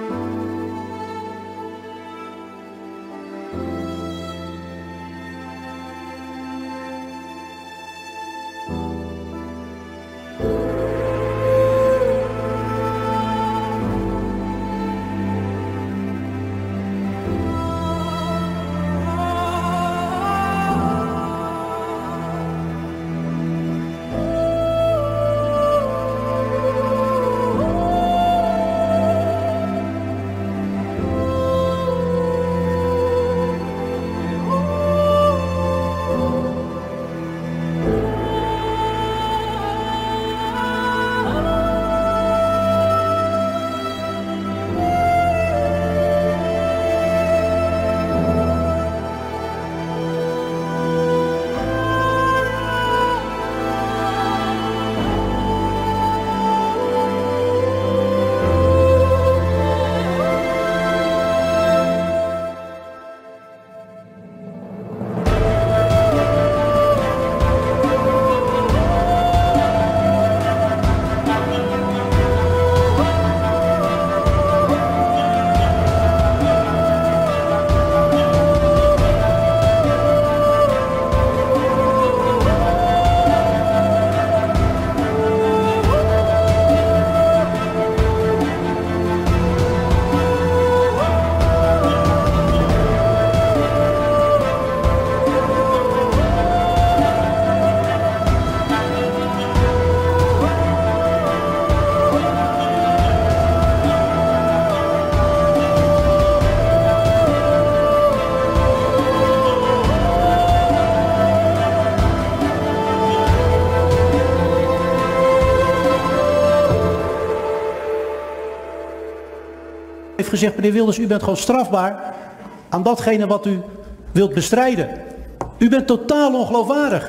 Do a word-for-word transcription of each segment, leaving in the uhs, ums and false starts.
heeft gezegd, meneer Wilders, u bent gewoon strafbaar aan datgene wat u wilt bestrijden. U bent totaal ongeloofwaardig.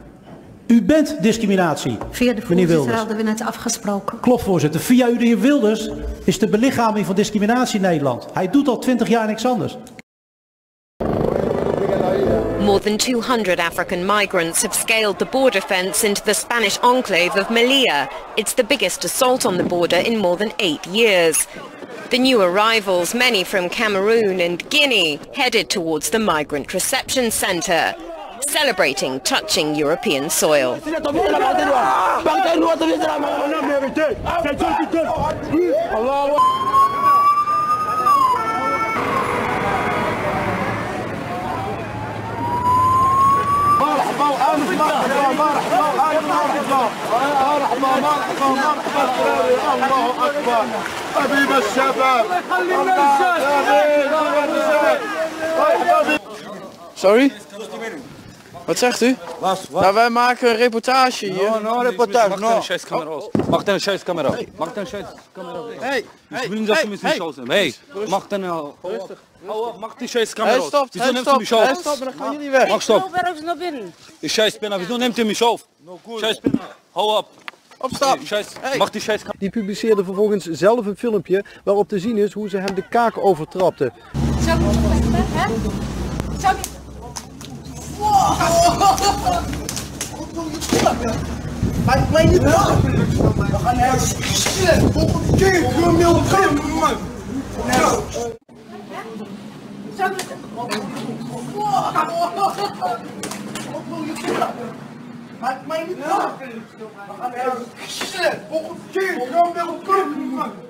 U bent discriminatie, Via de meneer Wilders. voorzitter hadden we net afgesproken. Klopt, voorzitter. Via u, de heer Wilders, is de belichaming van discriminatie in Nederland. Hij doet al twintig jaar niks anders. More than two hundred African migrants have scaled the border fence into the Spanish enclave of Melilla. It's the biggest assault on the border in more than eight years. The new arrivals, many from Cameroon and Guinea, headed towards the migrant reception centre, celebrating touching European soil. Sorry? Wat zegt u? Was, was? Nou, wij maken een reportage hier. No, no, reportage, no. Mag scheiß Kamera aus. Mach deine scheiß Kamera aus. Mach deine scheiß Kamera aus. Hey, Ich will nicht, dass du mich nicht ausnimmst. Hey, mach deine... Hau ab, mach die scheiß Kamera Hey, aus. stop, Wieso hey, nimmst du stop, mich auf? hey, stop, dan gaan jullie weg. Mach stop. Ich scheiß Penner, wieso nimmt ihr mich auf? Scheiß Penner, hau ab. Op stap. Scheiß, mach die scheiß Kamera. Die publiceerde vervolgens zelf een filmpje waarop te zien is hoe ze hem de kaak overtrapte. Zou ik niet vechten, hè? Zou ik... Maak mij niet af! We gaan herstellen! Volgende keer! Ik wil milde film, man! Zou ik... Maak mij niet af! We gaan herstellen! Volgende keer! Ik wil milde film, man!